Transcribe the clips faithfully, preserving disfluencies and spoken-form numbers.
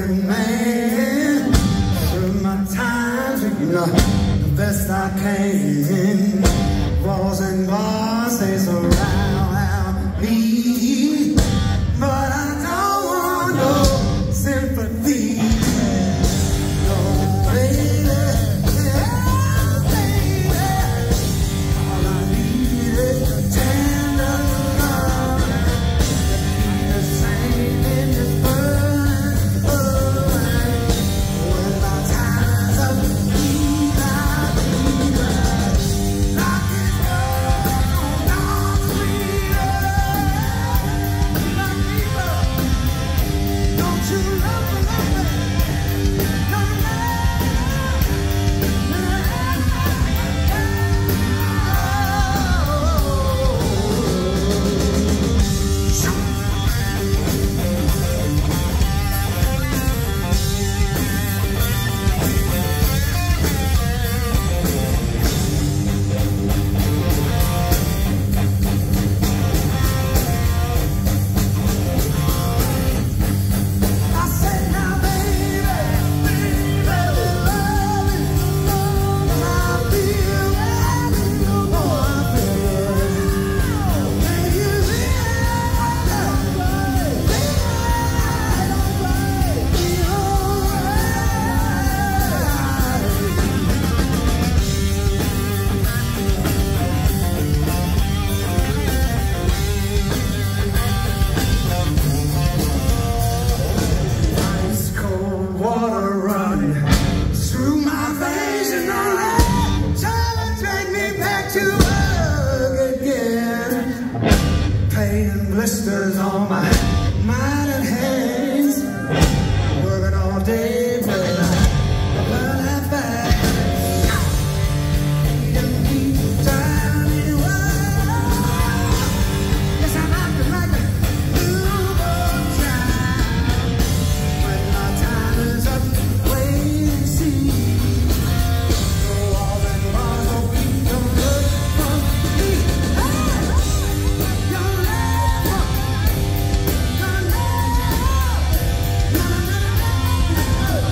working man. Through my times, you know, the best I can. Walls and bars, they surround me, but I don't want no sympathy. No, baby, yeah, baby. All I need is a tender love. The same in this burning, burning. When my time's up, please, I please, like it's burning on sweeter. Like people, don't you love me, love me? I said now, baby, baby, love me, I feel it, no more I feel it. Can you ice cold water running through my veins and all that, trying to drag me back to work again. Pain and blisters on my mind and hands, working all day, but I learn that fast. Needing me down anywhere. Yes, I'm acting like a newborn child. When my time is up, wait and see. The walls and bars will keep the blood from me. Your love, your love,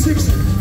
sixty.